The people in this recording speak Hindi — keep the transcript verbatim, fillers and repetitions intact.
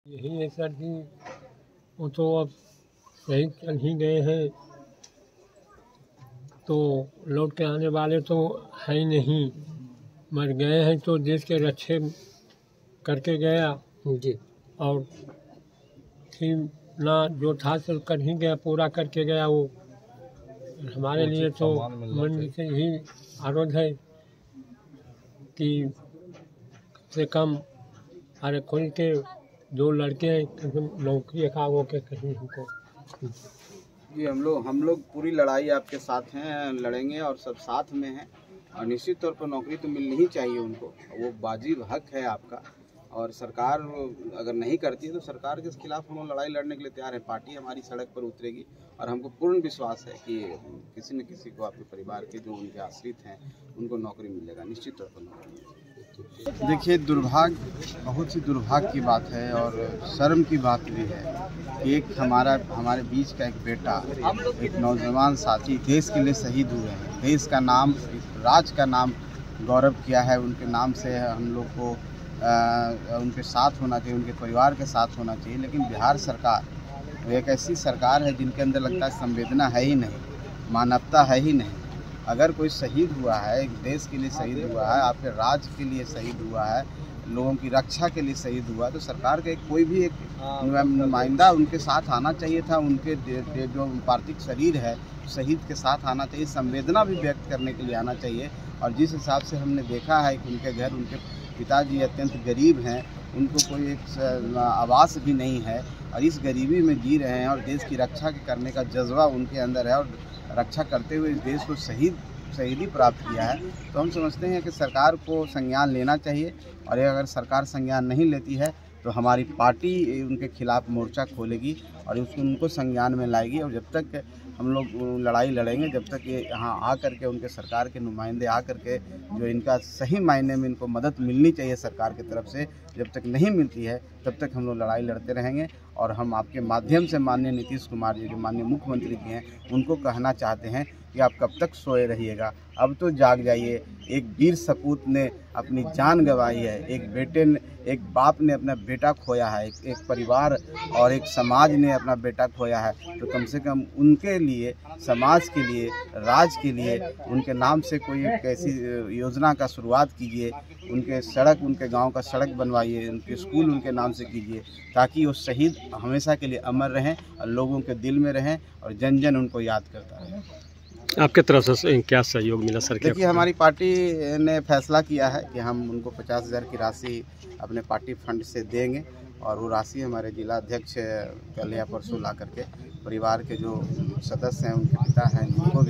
यही है सर कि वो तो अब शहीद चल ही गए हैं, तो लौट के आने वाले तो है ही नहीं। मर गए हैं तो देश के रक्षे करके गया जी। और फिर ना जो था सो कर ही गया, पूरा करके गया। वो हमारे लिए तो मन से ही आरोध है कि कम से कम अरे खुल के दो लड़के हैं, नौकरी का वो के कहीं हमको। जी हम लोग हम लोग पूरी लड़ाई आपके साथ हैं, लड़ेंगे और सब साथ में हैं। और निश्चित तौर पर नौकरी तो मिलनी ही चाहिए उनको, वो वाजिब हक है आपका। और सरकार अगर नहीं करती है तो सरकार के खिलाफ हम लोग लड़ाई लड़ने के लिए तैयार है। पार्टी हमारी सड़क पर उतरेगी और हमको पूर्ण विश्वास है कि किसी न किसी को, आपके परिवार के जो उनके आश्रित हैं, उनको नौकरी मिलेगा, निश्चित तौर पर नौकरी मिलेगा। देखिए, दुर्भाग्य, बहुत ही दुर्भाग्य की बात है और शर्म की बात भी है कि एक हमारा हमारे बीच का एक बेटा, एक नौजवान साथी देश के लिए शहीद हुए हैं। देश का नाम, राज्य का नाम गौरव किया है, उनके नाम से हम लोग को आ, उनके साथ होना चाहिए, उनके परिवार के साथ होना चाहिए। लेकिन बिहार सरकार एक ऐसी सरकार है जिनके अंदर लगता है संवेदना है ही नहीं, मानवता है ही नहीं। अगर कोई शहीद हुआ है, एक देश के लिए शहीद हुआ है, आपके राज्य के लिए शहीद हुआ है, लोगों की रक्षा के लिए शहीद हुआ है, तो सरकार का कोई भी एक नुमाइंदा उनके साथ आना चाहिए था। उनके जो पार्थिव शरीर है शहीद के साथ आना चाहिए, संवेदना भी व्यक्त करने के लिए आना चाहिए। और जिस हिसाब से हमने देखा है कि उनके घर, उनके पिताजी अत्यंत गरीब हैं, उनको कोई एक आवास भी नहीं है और इस गरीबी में जी रहे हैं और देश की रक्षा करने का जज्बा उनके अंदर है और रक्षा करते हुए इस देश को शहीद शहीदी प्राप्त किया है। तो हम समझते हैं कि सरकार को संज्ञान लेना चाहिए और अगर सरकार संज्ञान नहीं लेती है तो हमारी पार्टी उनके खिलाफ मोर्चा खोलेगी और उसको उनको संज्ञान में लाएगी। और जब तक हम लोग लड़ाई लड़ेंगे, जब तक ये यहाँ आ करके उनके सरकार के नुमाइंदे आ करके जो इनका सही मायने में इनको मदद मिलनी चाहिए सरकार की तरफ से, जब तक नहीं मिलती है तब तक हम लोग लड़ाई लड़ते रहेंगे। और हम आपके माध्यम से माननीय नीतीश कुमार जी, जो माननीय मुख्यमंत्री जी हैं, उनको कहना चाहते हैं कि आप कब तक सोए रहिएगा, अब तो जाग जाइए। एक वीर सपूत ने अपनी जान गंवाई है, एक बेटे ने, एक बाप ने अपना बेटा खोया है, एक, एक परिवार और एक समाज ने अपना बेटा खोया है। तो कम से कम उनके लिए, समाज के लिए, राज्य के लिए उनके नाम से कोई एक ऐसी योजना का शुरुआत कीजिए। उनके सड़क, उनके गांव का सड़क बनवाइए, उनके स्कूल उनके नाम से कीजिए, ताकि वो शहीद हमेशा के लिए अमर रहें और लोगों के दिल में रहें और जन जन उनको याद करता रहे। आपके तरफ से क्या सहयोग मिला सर? देखिए, हमारी पार्टी ने फैसला किया है कि हम उनको पचास हज़ार की राशि अपने पार्टी फंड से देंगे और वो राशि हमारे जिला अध्यक्ष कल या परसों ला करके परिवार के जो सदस्य हैं, उनके पिता हैं, जिनको